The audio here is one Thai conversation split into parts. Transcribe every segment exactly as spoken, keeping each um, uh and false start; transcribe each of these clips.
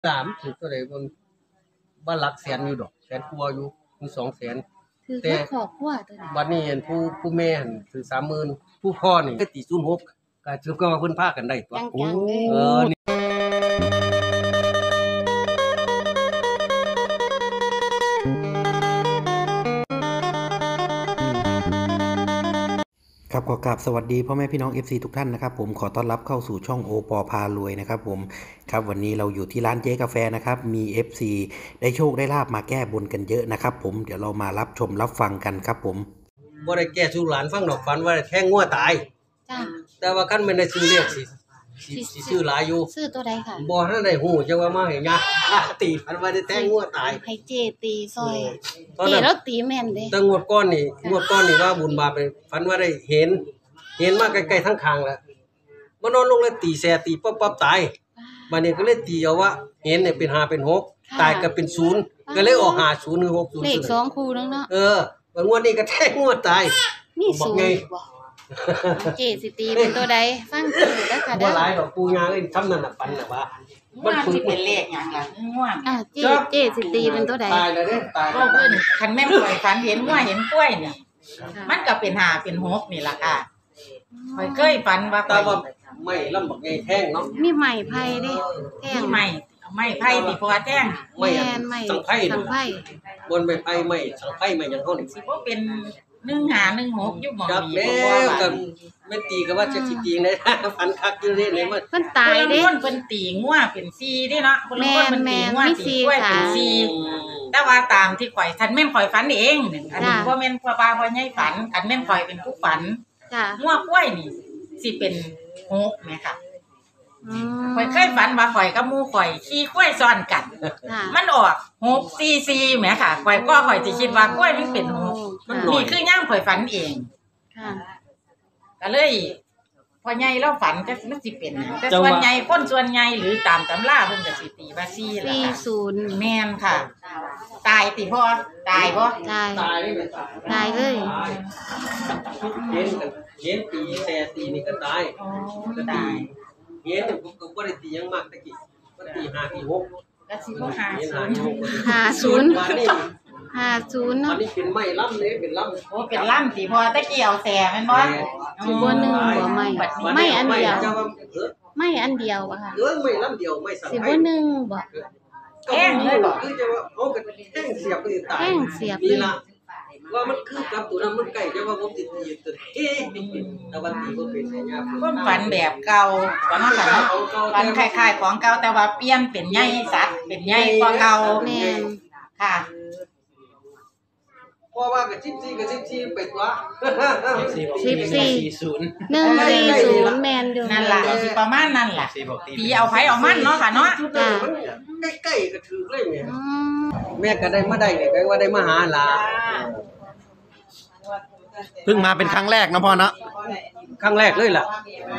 สามถือตัวใดบนบ้านหลักแสนอยู่ดอกแสนกว่าอยู่มีสองแสนถือแค่ขอบขั้วตัวนี้บัดนี้เห็นผู้ผู้แม่หั่นถือสามหมื่นผู้พ่อนี่ก็ตีศูนย์หกก็ถือก็ว่าเพิ่นพากันได้ตัวโอ้เออครับขอกราบสวัสดีพ่อแม่พี่น้อง เอฟ ซี ทุกท่านนะครับผมขอต้อนรับเข้าสู่ช่องโอปอพารวยนะครับผมครับวันนี้เราอยู่ที่ร้านเจ๊กาแฟนะครับมี เอฟ ซี ได้โชคได้ลาบมาแก้บนกันเยอะนะครับผมเดี๋ยวเรามารับชมรับฟังกันครับผมบ่ได้แก้สู่หลานฟังดอกฝันว่าแทงงัวตายจ้าแต่ว่าคันไม่ได้ซื้อเลขสิสิสิซื้อหลายอยู่ซื้อตัวใดค่ะบ่ทันได้ฮู้จังว่ามาให้ยาตีฝันว่าได้แทงงัวตายให้เจตีซอยตีแล้วตีแม่นเด้แต่งวดก่อนนี่งวดก่อนนี่ว่าบุญบาปไปฝันว่าได้เห็นเห็นมาใกล้ๆทั้งคางแล้วมานอนลงแล้วตีแซ่ตีปั๊บๆตายบัดนี้ก็เลยตีเอาว่าเห็นเนี่ยเป็นห้าเป็นหกตายก็เป็นศูนย์ก็เลยออกห้า ศูนย์หรือหก ศูนย์เลขสองคู่นึงเนาะเออวันงวดนี้ก็แท้งวดตายมีศูนย์บ่เจสิตีเป็นตัวใดฟังตื่นเด้อค่ะเด้อบ่หลายดอกปูยาเอ้ยทำนั่นน่ะปันน่ะว่ามันสิเป็นเลขหยังล่ะง่วงอ่ะเจเจสิตีเป็นตัวใดตายแล้วเด้อตายก็เพิ่นคันแม่นข่อยฝันเห็นง่วงเห็นกล้วยนี่มันก็เป็นห้าเป็นหกนี่ล่ะค่ะข่อยเคยฝันว่าแต่ว่าไม่ลำบักใหญ่แท่งเนาะมีไม้ไผ่เด้แท่งไม้ไม้ไผ่ติพอแท่งแม่นไม้สังไผ่สังไผ่บนไม้ไผ่ไม้สังไผ่ไม้หยังเฮานี่สิบ่เป็นหนึ่งห้าหนึ่งหกอยู่หม่องนี้บ่ว่ากันแม่ตีก็ว่าจะสิตีได้ฝันคักอยู่เด้นี่มันเพิ่นตายเด้คนเพิ่นตีงัวเป็นสี่เด้เนาะคนละคนเพิ่นตีงัวตีกล้วยเป็นสี่แต่ว่าตามที่ข่อยท่านแม่นข่อยฝันเองอันนี้บ่แม่นพ่อป้าพ่อใหญ่ฝันอันแม่นข่อยเป็นผู้ฝันจ้ะงัวกล้วยนี่สิเป็นหกแม่ค่ะข่อยเคยฝันว่าข่อยกับหมู่ข่อยขี่กล้วยซ้อนกันมันออกหก สี่ สี่แม่ค่ะข่อยก็ข่อยสิคิดว่ากล้วยมันเป็นหกนี่คือย่างข่อยฝันเองค่ะก็เลยพอใหญ่เราฝันก็มันสิเป็นแต่ส่วนใหญ่คนส่วนใหญ่หรือตามตำราเพิ่นก็สิตีว่าสี่ล่ะสี่ศูนย์แม่นค่ะตายติพ่อตายบ่ตายตายตายเลยเห็นกันเห็นตีแซ่ตีนี่ก็ตายก็ตายเห็นก็บ่ได้ตีหยังมากตะกี้ก็ตีห้าตีหกก็สิบ่ห้าห้าศูนย์ห้าศูนย์เนาะอันนี้เป็นไม้ล้ำเลยเป็นล้ำโอ้เป็นล้ำสิพอตะกี้เอาแซ่แม่นบ่สิบ่นึงบ่ไม่ไม่อันเดียวไม่อันเดียวบ่ค่ะเออไม่ล้ำเดียวไม่สั่งสิบ่นึงบ่แห้งเลยบ่คือจะว่าเอากันแห้งเสียบก็ตายแห้งเสียบนี่ล่ะว่ามันคือกับตัวนั้นมันใกล้จะว่าผมติดตีตัวเอ๊ะแต่ว่าตีบ่เป็นไสยาความฝันแบบเก่าฝันฝันฝันคล้ายๆของเก่าแต่ว่าเปลี่ยนเป็นใหญ่สัตว์เป็นใหญ่กว่าเก่าแม่นค่ะเพราะว่ากับสิบสี่กับสิบสี่เป็ดวะสิบสี่หนึ่งสี่ศูนย์แมนอยู่นั่นล่ะสิประมาณนั้นล่ะตีเอาไผเอามันเนาะค่ะเนาะจ้ะใกล้ๆก็ถือเลยแม่แม่ก็ได้มาได้เนี่ยก็ว่าได้มาหาหลานเพิ่งมาเป็นครั้งแรกนะพ่อเนาะครั้งแรกเลยล่ะโอ้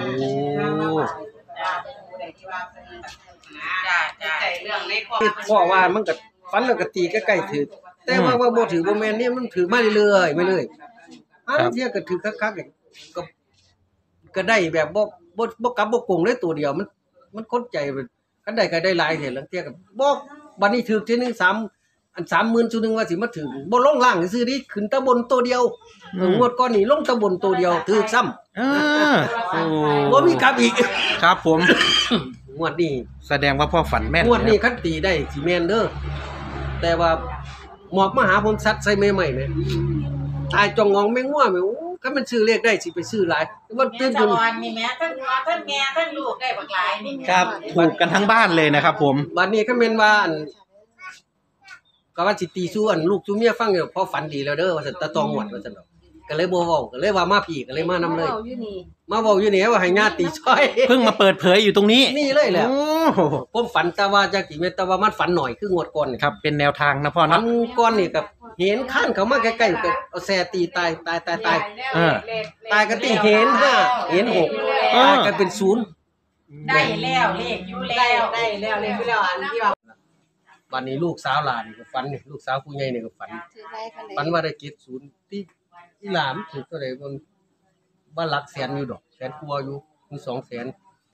จ้าจ้าเรื่องในครอบครัวพ่อว่ามันก็ฝันแล้วก็ตีใกล้ๆถือแต่ว่าว่าบ่ถือบ่แม่นนี่มันถือมาเรื่อยๆไม่เลยอันเที่ยก็ถือคักๆก็ก็ได้แบบบ่บ่บ่กลับบ่โกงเลยตัวเดียวมันมันคนใจคันได้ก็ได้หลายเท่าลังเที่ยก็บ่บัดนี้ถือทีนึงสามอัน สามหมื่น ซุนึงว่าสิมาถึงบ่ลงล่างซื่อๆดิขึ้นตะบนตัวเดียวงวดก่อนนี่ลงตะบนตัวเดียวถือซ้ำเออโอ้บ่มีกลับอีกครับผมงวดนี้แสดงว่าพ่อฝันแม่นงวดนี้คันตีได้สิแม่นเด้อแต่ว่าหมอกมาหาผมซัดใส่ใหม่ๆแม่ตายจ่องงองแม่งัวแม่โอ้คันมันซื้อเลขได้สิไปซื้อหลายมันตื่นจนนี่แม่ทั้งพ่อทั้งแม่ทั้งลูกได้บักหลายนี่ครับถูกกันทั้งบ้านเลยนะครับผมบัดนี้คันแม่นว่าก็ว่าสิตีสู้อันลูกสู้เมียฟังอยู่พอฝันดีแล้วเด้อว่าซั่นตะตองหวดว่าซั่นดอกก็เลยบ่เว้าก็เลยว่ามาพี่ก็เลยมานำเลยมาเว้าอยู่นี่ว่าให้ญาติตีช่วยเพิ่งมาเปิดเผยอยู่ตรงนี้นี่เลยแหละผมฝันแต่ว่าจักสิแม่นแต่ว่ามันฝันหน่อยคืองวดก่อนนี่ครับเป็นแนวทางนะพ่อเนาะก่อนนี่ก็เห็นข้างเขามาใกล้ๆก็เอาแซ่ตีตายตายตายตายเออตายก็ตีเห็นห้าเห็นหกตายก็เป็นศูนย์ได้แล้วเลขอยู่แล้วได้แล้วเลขอยู่แล้วอันที่ว่าวันนี้ลูกสาวหลานนี่ก็ฝันนี่ลูกสาวผู้ใหญ่นี่ก็ฝันฝันว่าได้เก็บศูนย์ที่ที่หลามถือตัวใดบนบ้านหลักแสนอยู่ดอกแสนกว่าอยู่มีสองแสนถื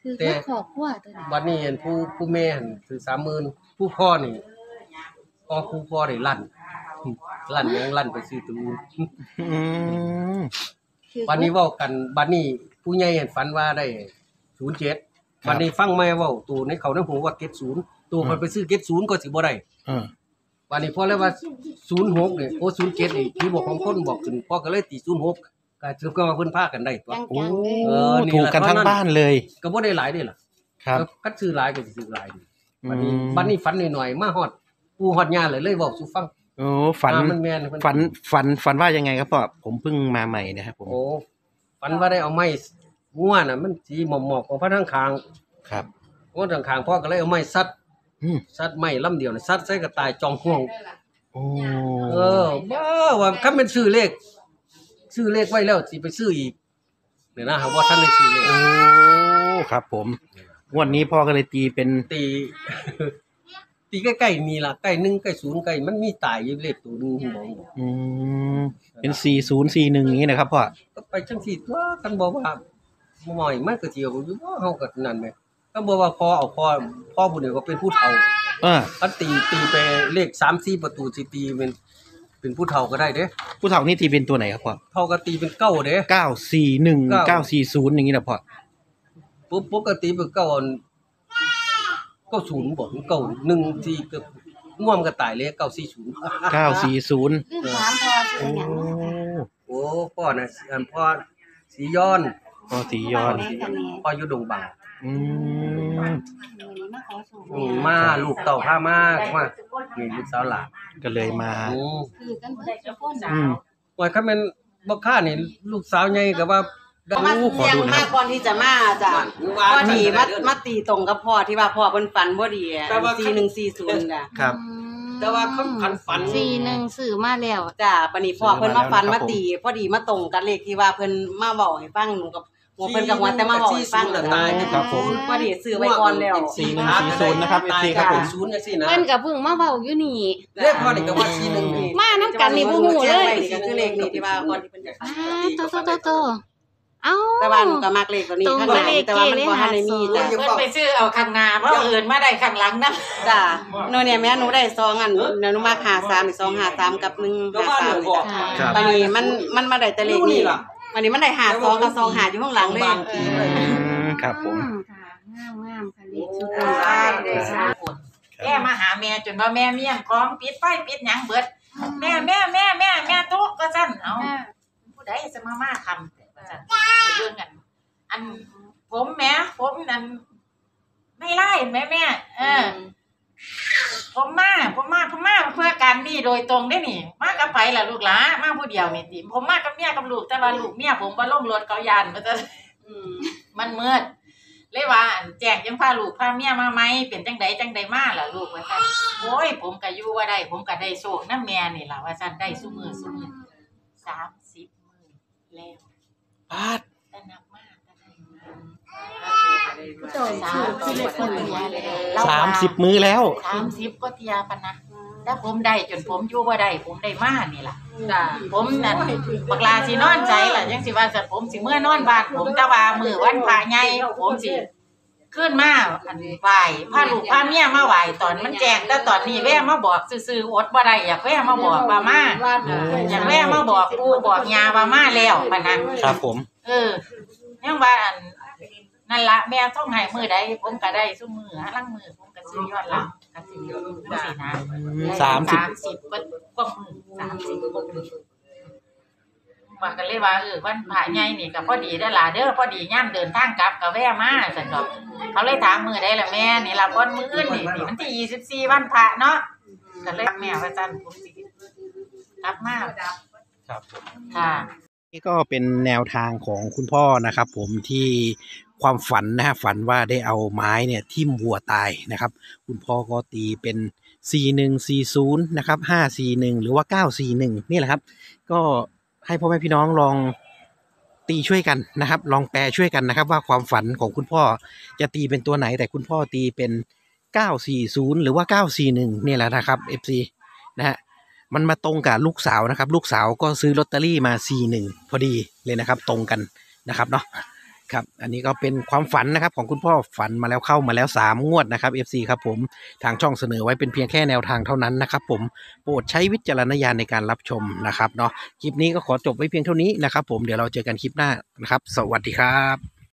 คือแต่ครอบครัวตัวนี้บัดนี้เห็นผู้ผู้แม่หั่นถือสามหมื่นผู้พ่อนี่พ่อผู้พ่อได้ลั่นลั่นยังลั่นไปซื้อตัวอื่นอืมคือบัดนี้เว้ากันบัดนี้ผู้ใหญ่เห็นฝันว่าได้ศูนย์เจ็ดบัดนี้ฟังแม่เว้าตัวในเขาในหูว่าเจ็ดศูนย์ตัวมันไปซื้อเจ็ดศูนย์ก็สิบ่ได้เออบัดนี้พอแล้วว่าศูนย์หกนี่โอ้ศูนย์เจ็ดนี่พี่บอกของคนบอกขึ้นพ่อก็เลยตีศูนย์หกก็ถือว่าเพิ่นพากันได้ตัวจังโอ้จังเลยเออนี่ถูกแหละกันทั้งบ้านเลยก็บ่ได้หลายเด้ล่ะครับคัดซื้อหลายก็สิซื้อหลายนี่บัดนี้อืมบัดนี้ฝันหน่อยๆมาฮอดปู่ฮอดย่าเลยเลยเว้าสู่ฟังโอ้ฝันอ่ามันแม่นเพิ่นฝันฝันฝันว่ายังไงครับพ่อผมเพิ่งมาใหม่นะครับผมโอ้ฝันว่าได้เอาไม้งัวน่ะมันสีหมอกๆของพระทั้งคางครับงัวทางคางพ่อก็เลยเอาไม้ซัดอืมซัดไม้ลำเดียวน่ะซัดใส่กระต่ายจองห่วงโอ้เออบ้าว่าคันเป็นซื้อเลขซื้อเลขไว้แล้วสิไปซื้ออีกเนี่ยนะหาว่าท่านได้ซื้อเลขโอ้ครับผมงวดนี้พ่อก็เลยตีเป็นตี ตีใกล้ๆนี่ล่ะใกล้หนึ่งใกล้ศูนย์ใกล้มันมีตายอยู่เลขตัวหนึงบอกอืมเป็นสี่ศูนย์สี่หนึ่งอย่างนี้นะครับพ่อก็ไปจังซี่ตัวกันบอกว่าหม่อยมันก็สิเอาอยู่บ่เฮาก็นั่นแหมก็บอกว่าพอเอาพอพ่อผู้นี้ก็เป็นผู้เฒ่าเออคันตีตีไปเลขสาม สี่ประตูสิตีเป็นเป็นผู้เฒ่าก็ได้เด้ผู้เฒ่านี่ตีเป็นตัวไหนครับพ่อเท่ากับตีเป็นเก้าเด้เก้าสี่หนึ่งเก้าเก้าสี่ศูนย์อย่างนี้นะพ่อปุ๊บปกติเป็นเก้าอันเก้าศูนย์บ่เก้าหนึ่งที่ก็ง่วมก็ตายเลยเก้าสี่ศูนย์เก้าสี่ศูนย์คือถามพ่อสิโอ้หยังเนาะโอ้พ่อน่ะอันพ่อสีย้อนพ่อสีย้อนพ่ออยู่ดงบางอืมวันนี้มาขอส่งอืมมาลูกเต่าพามามานี่ลูกสาวหลานก็เลยมาอืมคือกันเบิดทุกคนอืมว่าคันแม่นบ่ค่านี่ลูกสาวใหญ่ก็ว่ามาโอ้ขอเสียงดูหน่อยมาก่อนที่จะมาจ้ะว่าพอดีมาเดือนมาตีตรงกับพ่อที่ว่าพ่อเพิ่นฝันบ่ดีแต่ว่าสี่หนึ่งสี่ศูนย์จ้ะครับแต่ว่าคันคันฝันสี่หนึ่งสื่อมาแล้วจ้ะบัดนี้พ่อเพิ่นมาฝันครับมาตีพอดีมาตรงกันเลขที่ว่าเพิ่นมาเว้าให้ฟังหนูกับหัวเพิ่นกับหัวแต่มาเว้าให้ฟังสี่ศูนย์น่ะตายนะครับผมพอดีซื้อไว้ก่อนแล้วสี่หนึ่งสี่ศูนย์นะครับตายเอฟซีครับผมศูนย์จังซี่นะเพิ่นก็เพิ่งมาเว้าอยู่นี่เลขพ่อนี่ก็ว่าสี่หนึ่งนี่มานํกันนี่บ่ฮู้เลยนี่ก็คือเลขนี้ที่ว่าก่อนที่เพิ่นจะฝันอ่าโตโตโตโตเอ้าแต่ว่าหนูก็มักเลขตัวนี้ตรงข้างกับหน้าเลขแต่ว่ามันบ่ทันได้มีเกจ้ะเลยเพิ่นไปซื้อเอาข้างหน้าเพราะเอิ้นมาได้ข้างหลังนำจ้ะหนูเนี่ยแม่หนูได้ซองอันเดี๋ยวหนูมาหาสามอีกสองหาสามกับหนึ่งหาสามนี่จ้ะค่ะครับบัดนี้มันมันมาได้แต่เลขนี้วันนี้มันได้หาซองกับซองหาอยู่ข้างหลังเลยบางทีเลยอืมครับผมอืค่ะงามงามค่ะเลขสุดเออได้สาธุแม่มาหาแม่จนว่าแม่เมียงของปิดไฟปิดหยังเบิด แม่แม่แม่แม่แม่ตุ๊กก็ซั่นเอ้าผู้ใดจะมามาทำว่าซั่นไปเรื่องกัน อันผมแม่ผมนั่นไม่ไล่แม่แม่เออ ผมมาผมมาผมมาเพื่อการนี่โดยตรงได้นี่ มากับไปล่ะลูกหลามาผู้เดียวนี่ติผมมากับเมียกับลูกแต่ว่าลูกเมียผมบ่ลงรถเขายานมันจะมันมืดเลยว่าอันแจ้งจังพาลูกพาเมียมาไหมเป็นจังใดจังใดมาล่ะลูกว่าซั่นโอ้ยผมก็อยู่ว่าได้ ผมก็ได้โชคนำแม่นี่ล่ะว่าซั่นได้ซุมื้อซุมื้อสามสิบมื้อแล้วปาดแต่นับมากแต่ได้มาโตชื่อที่เลขคนเดียวเลยสามสิบมื้อแล้วสามสิบก็เทียปะนะถ้าผมได้จนผมอยู่บ่ได้ผมได้มานี่ล่ะจ้ะผมนั่นบักลาสินอนใจล่ะจังสิว่าสัตว์ผมสิเมื่อนอนบ้านผมแต่ว่ามื้อวันพระใหญ่ผมสิขึ้นมาอันไหว้พาลูกพาเมียมาไหว้ตอนมันแจ้งแต่ตอนนี้แว่มาบอกซื่อๆอดบ่ได้อยากแว่มาบอกว่ามาอยากแว่มาบอกปู่บอกย่าว่ามาแล้วปะนะครับผมเออยังว่าอันนั่นละแม่ต้องให้มือใดผมก็ได้ซุมือหาลังมือผมก็ซื้อยอดหลังก็สิจังซี่นะสามสิบสามสิบก็ก็มือสามสิบก็มือว่ากันเลยว่าเออวันพระใหญ่นี่ก็พอดีเด้อล่ะเด้อพอดีย่ำเดินทางกลับก็แวะมาซั่นดอกเขาเลยถามมือได้ล่ะแม่นี่ล่ะวันมื้ออื่นนี่นี่มันที่ยี่สิบสี่วันพระเนาะก็เลยแม่ว่าซั่นผมสิกลับมาครับผมค่ะนี่ก็เป็นแนวทางของคุณพ่อนะครับ ผมที่ความฝันนะฮะฝันว่าได้เอาไม้เนี่ยทิ่มวัวตายนะครับ คุณพ่อก็ตีเป็นสี่หนึ่งสี่ศูนย์นะครับห้าสี่หนึ่งหรือว่าเก้าสี่หนึ่งนี่แหละครับ ก็ให้พ่อแม่พี่น้องลองตีช่วยกันนะครับ ลองแปลช่วยกันนะครับ ว่าความฝันของคุณพ่อจะตีเป็นตัวไหน แต่คุณพ่อตีเป็นเก้าสี่ศูนย์หรือว่าเก้าสี่หนึ่งนี่แหละนะครับ เอฟ ซี นะฮะมันมาตรงกับลูกสาวนะครับ ลูกสาวก็ซื้อลอตเตอรี่มาสี่หนึ่งพอดีเลยนะครับ ตรงกันนะครับเนาะครับอันนี้ก็เป็นความฝันนะครับของคุณพ่อฝันมาแล้วเข้ามาแล้วสามงวดนะครับ เอฟ ซี ครับผมทางช่องเสนอไว้เป็นเพียงแค่แนวทางเท่านั้นนะครับผมโปรดใช้วิจารณญาณในการรับชมนะครับเนาะคลิปนี้ก็ขอจบไว้เพียงเท่านี้นะครับผมเดี๋ยวเราเจอกันคลิปหน้านะครับสวัสดีครับ